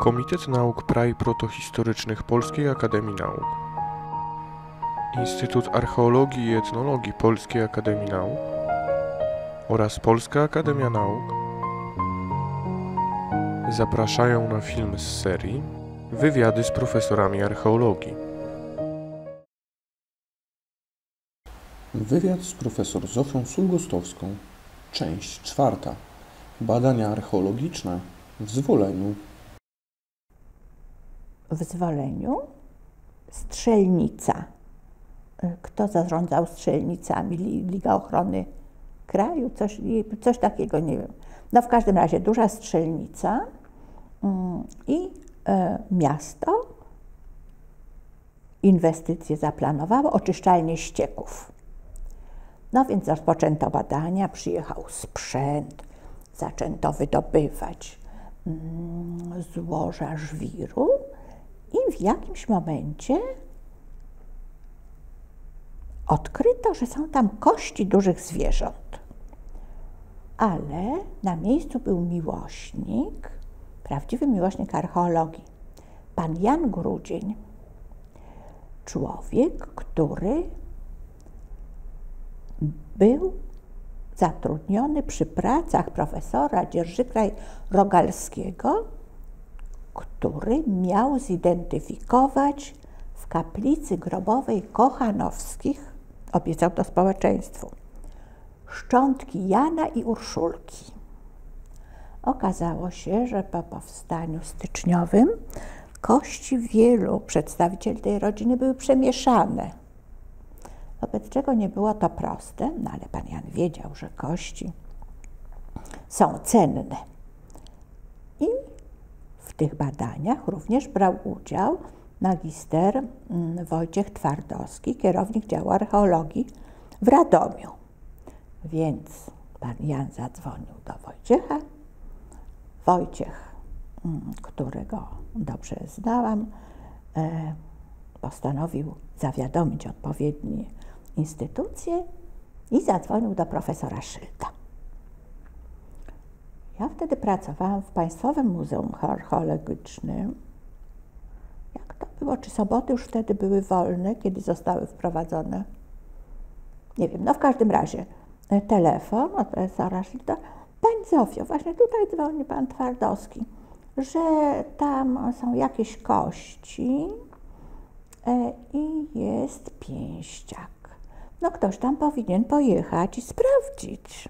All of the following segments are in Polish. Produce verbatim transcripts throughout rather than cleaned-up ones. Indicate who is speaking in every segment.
Speaker 1: Komitet Nauk Prai Protohistorycznych Polskiej Akademii Nauk, Instytut Archeologii i Etnologii Polskiej Akademii Nauk oraz Polska Akademia Nauk zapraszają na film z serii Wywiady z profesorami archeologii. Wywiad z profesor Zofią Sulgostowską, część czwarta. Badania archeologiczne w Zwoleniu.
Speaker 2: W Zwoleniu strzelnica. Kto zarządzał strzelnicami? Liga Ochrony Kraju? Coś, coś takiego, nie wiem. No w każdym razie duża strzelnica i miasto inwestycje zaplanowało, oczyszczalnię ścieków. No więc rozpoczęto badania, przyjechał sprzęt, zaczęto wydobywać złoża żwiru i w jakimś momencie odkryto, że są tam kości dużych zwierząt. Ale na miejscu był miłośnik, prawdziwy miłośnik archeologii, pan Jan Grudzień. Człowiek, który był zatrudniony przy pracach profesora Dzierżykraj-Rogalskiego, który miał zidentyfikować w kaplicy grobowej Kochanowskich, obiecał to społeczeństwu, szczątki Jana i Urszulki. Okazało się, że po powstaniu styczniowym kości wielu przedstawicieli tej rodziny były przemieszane, wobec czego nie było to proste, no ale pan Jan wiedział, że kości są cenne. I w tych badaniach również brał udział magister Wojciech Twardowski, kierownik działu archeologii w Radomiu. Więc pan Jan zadzwonił do Wojciecha. Wojciech, którego dobrze znałam, postanowił zawiadomić odpowiednie instytucje i zadzwonił do profesora Szylda. Ja wtedy pracowałam w Państwowym Muzeum Archeologicznym. Jak to było? Czy soboty już wtedy były wolne, kiedy zostały wprowadzone? Nie wiem, no w każdym razie telefon od profesora Szylda. Pani Zofio, właśnie tutaj dzwoni pan Twardowski, że tam są jakieś kości i jest pięściak. No ktoś tam powinien pojechać i sprawdzić.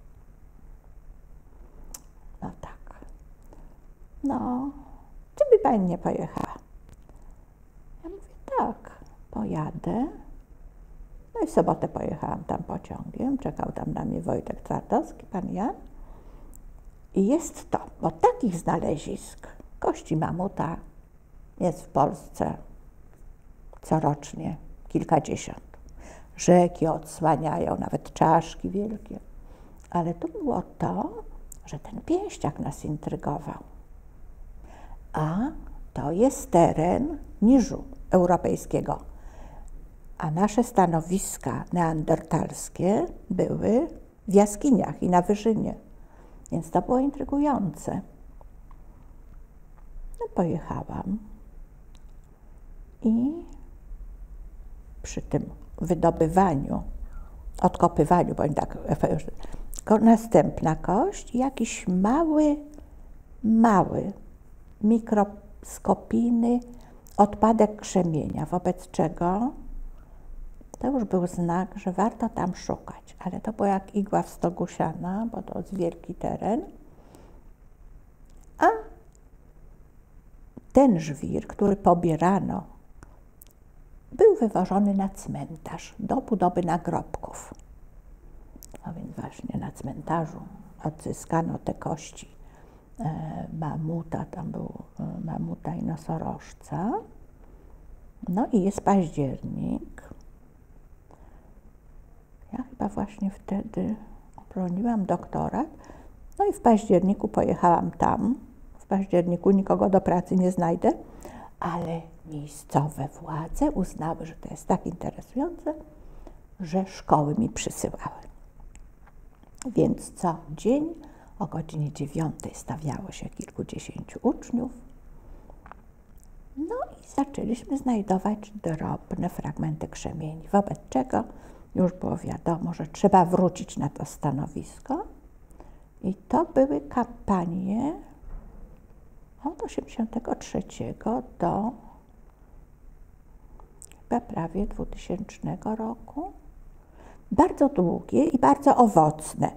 Speaker 2: No tak. No, czy by pani nie pojechała? Ja mówię, tak, pojadę. No i w sobotę pojechałam tam pociągiem, czekał tam na mnie Wojtek Twardowski, pan Jan. I jest to, bo takich znalezisk kości mamuta jest w Polsce corocznie kilkadziesiąt. Rzeki odsłaniają, nawet czaszki wielkie. Ale tu było to, że ten pięściak nas intrygował. A to jest teren niżu europejskiego. A nasze stanowiska neandertalskie były w jaskiniach i na wyżynie. Więc to było intrygujące. No pojechałam i przy tym wydobywaniu, odkopywaniu, bądź tak, następna kość i jakiś mały, mały, mikroskopijny odpadek krzemienia, wobec czego to już był znak, że warto tam szukać, ale to było jak igła w stogu siana, bo to jest wielki teren. A ten żwir, który pobierano, był wywożony na cmentarz do budowy nagrobków. No więc właśnie na cmentarzu odzyskano te kości e, mamuta, tam był e, mamuta i nosorożca. No i jest październik. Ja chyba właśnie wtedy obroniłam doktorat. No i w październiku pojechałam tam. W październiku nikogo do pracy nie znajdę, ale miejscowe władze uznały, że to jest tak interesujące, że szkoły mi przysyłały. Więc co dzień o godzinie dziewiątej stawiało się kilkudziesięciu uczniów No i zaczęliśmy znajdować drobne fragmenty krzemieni, wobec czego już było wiadomo, że trzeba wrócić na to stanowisko. I to były kampanie od osiemdziesiątego trzeciego do chyba prawie dwutysięcznego roku. Bardzo długie i bardzo owocne.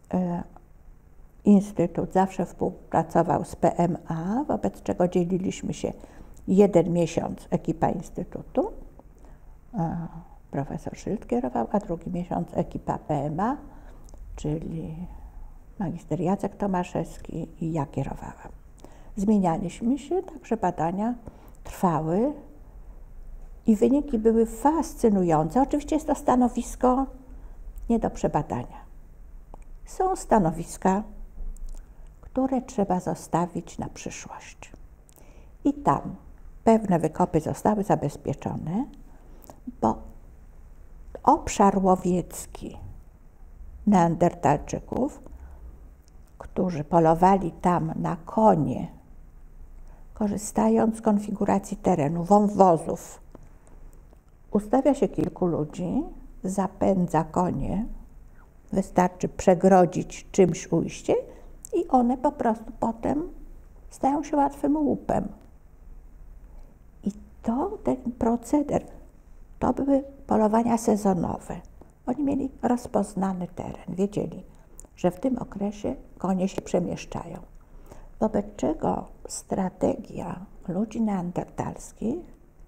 Speaker 2: Instytut zawsze współpracował z P M A, wobec czego dzieliliśmy się jeden miesiąc ekipa Instytutu. Profesor Szyld kierował, a drugi miesiąc ekipa P M A, czyli magister Jacek Tomaszewski i ja kierowałam. Zmienialiśmy się, także badania trwały i wyniki były fascynujące. Oczywiście jest to stanowisko nie do przebadania. Są stanowiska, które trzeba zostawić na przyszłość. I tam pewne wykopy zostały zabezpieczone, bo obszar łowiecki neandertalczyków, którzy polowali tam na konie, korzystając z konfiguracji terenu, wąwozów, ustawia się kilku ludzi, zapędza konie, wystarczy przegrodzić czymś ujście i one po prostu potem stają się łatwym łupem. I to, ten proceder, to były polowania sezonowe. Oni mieli rozpoznany teren, wiedzieli, że w tym okresie konie się przemieszczają. Wobec czego strategia ludzi neandertalskich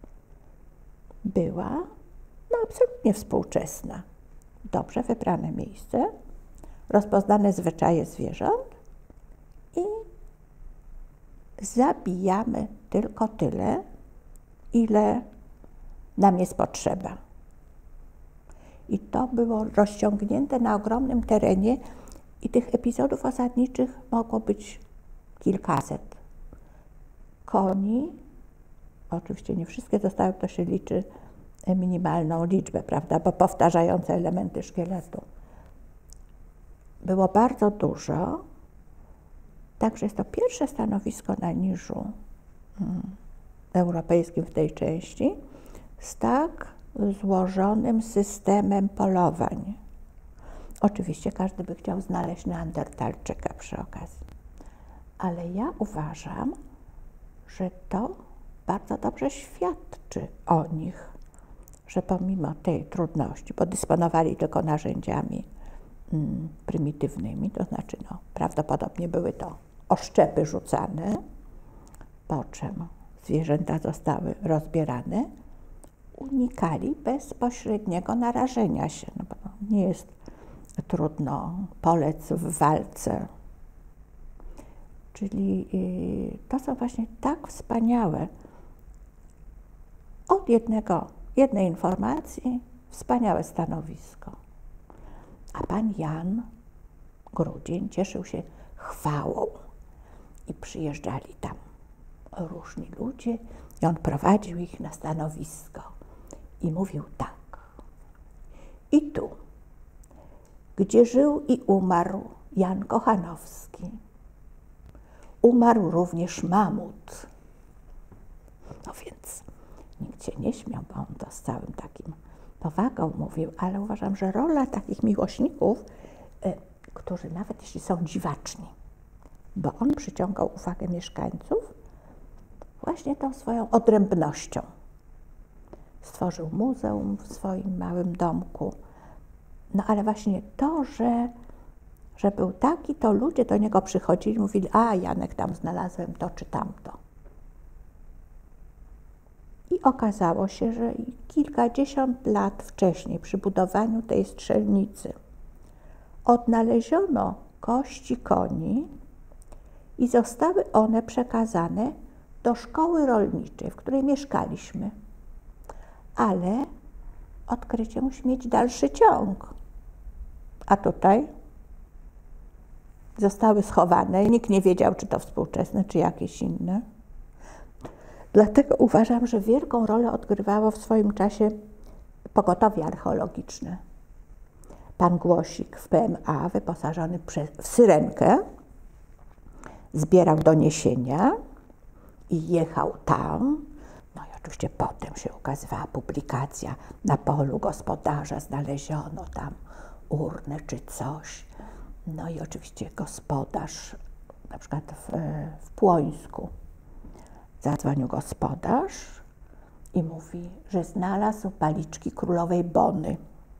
Speaker 2: była no, absolutnie współczesna. Dobrze wybrane miejsce, rozpoznane zwyczaje zwierząt i zabijamy tylko tyle, ile nam jest potrzeba. I to było rozciągnięte na ogromnym terenie i tych epizodów osadniczych mogło być kilkaset. Koni, oczywiście nie wszystkie zostały, to się liczy minimalną liczbę, prawda, bo powtarzające elementy szkieletu. Było bardzo dużo, także jest to pierwsze stanowisko na niżu hmm, europejskim w tej części z tak złożonym systemem polowań. Oczywiście każdy by chciał znaleźć neandertalczyka przy okazji, ale ja uważam, że to bardzo dobrze świadczy o nich, że pomimo tej trudności, bo dysponowali tylko narzędziami mm, prymitywnymi, to znaczy no, prawdopodobnie były to oszczepy rzucane, po czym zwierzęta zostały rozbierane, unikali bezpośredniego narażenia się, no bo nie jest trudno polec w walce. Czyli to są właśnie tak wspaniałe, od jednego, jednej informacji wspaniałe stanowisko. A pan Jan Grudzień cieszył się chwałą i przyjeżdżali tam różni ludzie i on prowadził ich na stanowisko i mówił tak. I tu, gdzie żył i umarł Jan Kochanowski, umarł również mamut. No więc nikt się nie śmiał, bo on to z całym takim powagą mówił, ale uważam, że rola takich miłośników, y, którzy nawet jeśli są dziwaczni, bo on przyciągał uwagę mieszkańców właśnie tą swoją odrębnością. Stworzył muzeum w swoim małym domku. No ale właśnie to, że, że był taki, to ludzie do niego przychodzili i mówili, a Janek, tam znalazłem to czy tamto. I okazało się, że kilkadziesiąt lat wcześniej przy budowaniu tej strzelnicy odnaleziono kości koni i zostały one przekazane do szkoły rolniczej, w której mieszkaliśmy. Ale odkrycie musi mieć dalszy ciąg. A tutaj zostały schowane i nikt nie wiedział, czy to współczesne, czy jakieś inne. Dlatego uważam, że wielką rolę odgrywało w swoim czasie pogotowie archeologiczne. Pan Głosik w P M A, wyposażony w syrenkę, zbierał doniesienia i jechał tam, Oczywiście potem się ukazywała publikacja, na polu gospodarza znaleziono tam urnę czy coś. No i oczywiście gospodarz, na przykład w, w Płońsku, zadzwonił gospodarz i mówi, że znalazł paliczki królowej Bony.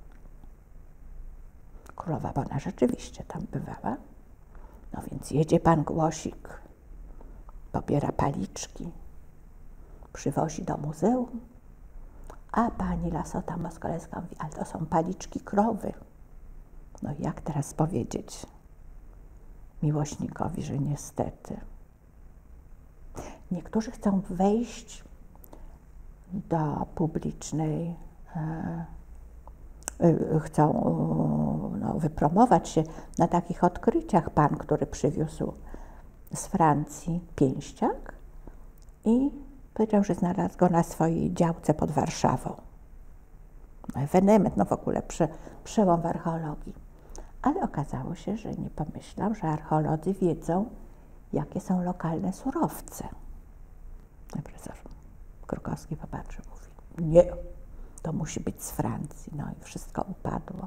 Speaker 2: Królowa Bona rzeczywiście tam bywała. No więc jedzie pan głosik, pobiera paliczki, przywozi do muzeum, a pani Lasota Moskaleska mówi, ale to są paliczki krowy. No i jak teraz powiedzieć miłośnikowi, że niestety. Niektórzy chcą wejść do publicznej, e, e, chcą no, wypromować się na takich odkryciach. Pan, który przywiózł z Francji pięściak i powiedział, że znalazł go na swojej działce pod Warszawą. No, ewenement, no w ogóle prze, przełom w archeologii. Ale okazało się, że nie pomyślał, że archeolodzy wiedzą, jakie są lokalne surowce. Profesor Krukowski popatrzył, mówi, nie, to musi być z Francji. No i wszystko upadło.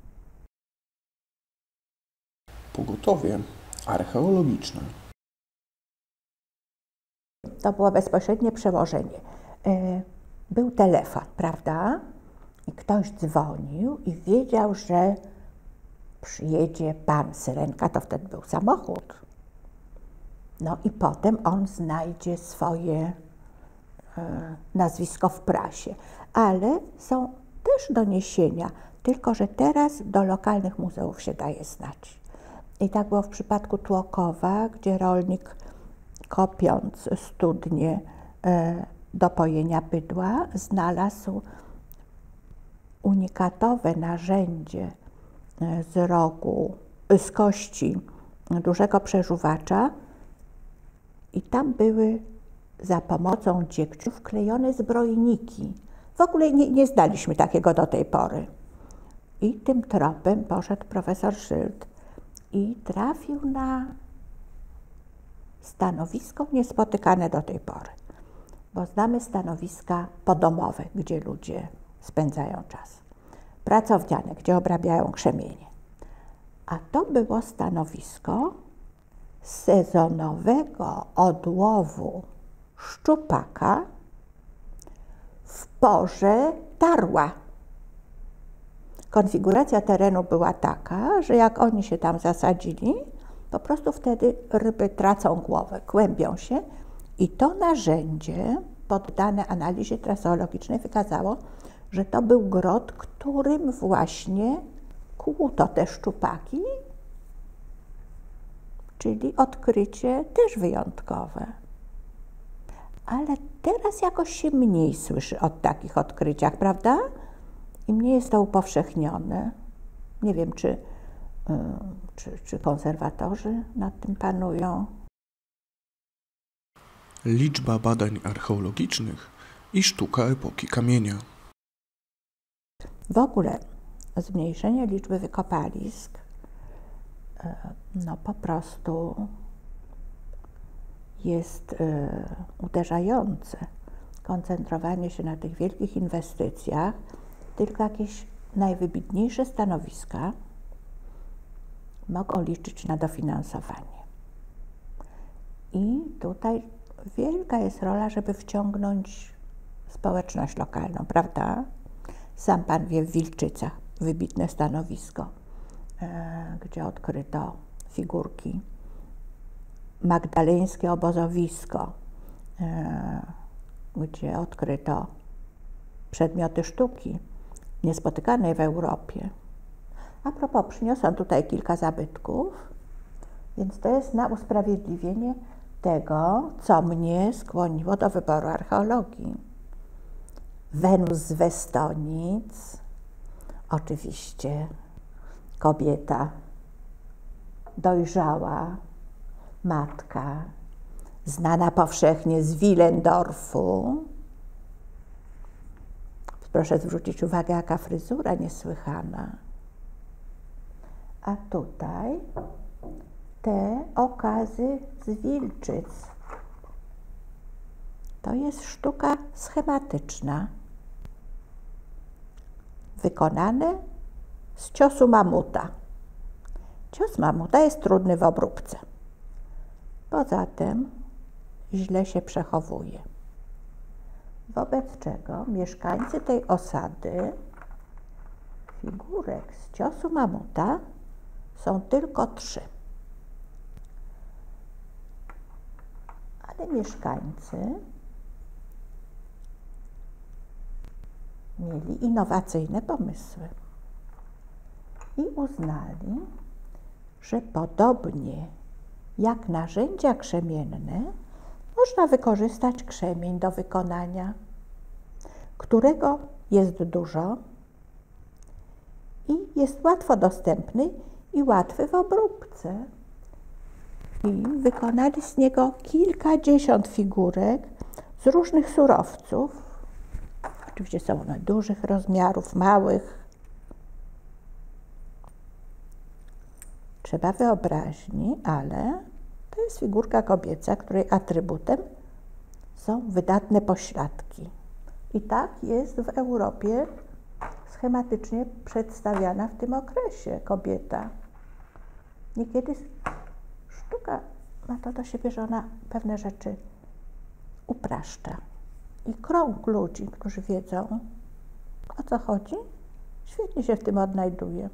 Speaker 1: Pogotowie archeologiczne.
Speaker 2: To było bezpośrednie przełożenie. Był telefon, prawda? I ktoś dzwonił i wiedział, że przyjedzie pan Syrenka, to wtedy był samochód. No i potem on znajdzie swoje e, nazwisko w prasie. Ale są też doniesienia, tylko że teraz do lokalnych muzeów się daje znać. I tak było w przypadku Tłokowa, gdzie rolnik, kopiąc studnię e, do pojenia bydła, znalazł unikatowe narzędzie z rogu, z kości dużego przeżuwacza i tam były za pomocą dziegciu wklejone zbrojniki. W ogóle nie, nie znaliśmy takiego do tej pory. I tym tropem poszedł profesor Szyld i trafił na stanowisko niespotykane do tej pory. Bo znamy stanowiska podomowe, gdzie ludzie spędzają czas. Pracowniane, gdzie obrabiają krzemienie. A to było stanowisko sezonowego odłowu szczupaka w porze tarła. Konfiguracja terenu była taka, że jak oni się tam zasadzili, po prostu wtedy ryby tracą głowę, kłębią się i to narzędzie poddane analizie traseologicznej wykazało, że to był grot, którym właśnie kłuto te szczupaki, czyli odkrycie też wyjątkowe. Ale teraz jakoś się mniej słyszy o takich odkryciach, prawda? I mniej jest to upowszechnione. Nie wiem, czy, yy, czy, czy konserwatorzy nad tym panują.
Speaker 1: Liczba badań archeologicznych i sztuka epoki kamienia.
Speaker 2: W ogóle zmniejszenie liczby wykopalisk no po prostu jest uderzające. Koncentrowanie się na tych wielkich inwestycjach, tylko jakieś najwybitniejsze stanowiska mogą liczyć na dofinansowanie. I tutaj wielka jest rola, żeby wciągnąć społeczność lokalną, prawda? Sam pan wie, w Wilczycach wybitne stanowisko, e, gdzie odkryto figurki. Magdaleńskie obozowisko, e, gdzie odkryto przedmioty sztuki niespotykanej w Europie. A propos, przyniosłam tutaj kilka zabytków, więc to jest na usprawiedliwienie tego, co mnie skłoniło do wyboru archeologii. Wenus z Westonic, oczywiście kobieta dojrzała, matka, znana powszechnie z Willendorfu. Proszę zwrócić uwagę, jaka fryzura niesłychana. A tutaj te okazy z Wilczyc. to jest sztuka schematyczna, wykonane z ciosu mamuta. Cios mamuta jest trudny w obróbce. Poza tym źle się przechowuje. Wobec czego mieszkańcy tej osady figurek z ciosu mamuta są tylko trzy. Ale mieszkańcy mieli innowacyjne pomysły i uznali, że podobnie jak narzędzia krzemienne, można wykorzystać krzemień do wykonania, którego jest dużo i jest łatwo dostępny i łatwy w obróbce. I wykonali z niego kilkadziesiąt figurek z różnych surowców. Oczywiście są one dużych rozmiarów, małych. Trzeba wyobraźni, ale to jest figurka kobieca, której atrybutem są wydatne pośladki. I tak jest w Europie schematycznie przedstawiana w tym okresie kobieta. Niekiedy sztuka ma to do siebie, że ona pewne rzeczy upraszcza. I krąg ludzi, którzy wiedzą, o co chodzi, świetnie się w tym odnajduje.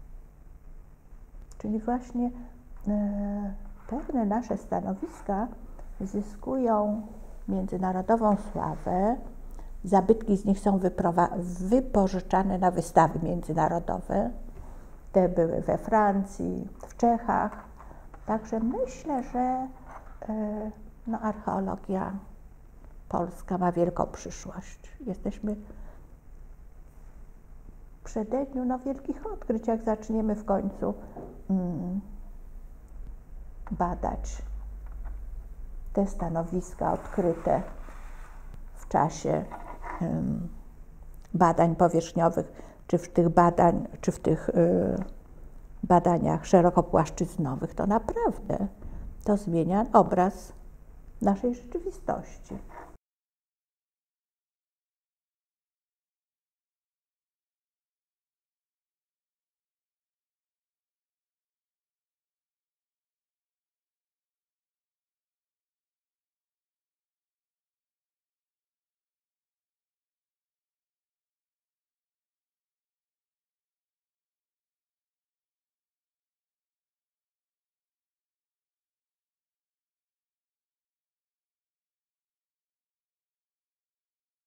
Speaker 2: Czyli właśnie e, pewne nasze stanowiska zyskują międzynarodową sławę, zabytki z nich są wypożyczane na wystawy międzynarodowe. Te były we Francji, w Czechach. Także myślę, że e, no, archeologia polska ma wielką przyszłość. Jesteśmy w przededniu no, wielkich odkryć, jak zaczniemy w końcu mm, badać te stanowiska odkryte w czasie um, badań powierzchniowych, czy w tych badań, czy w tych y, badaniach szerokopłaszczyznowych, to naprawdę to zmienia obraz naszej rzeczywistości.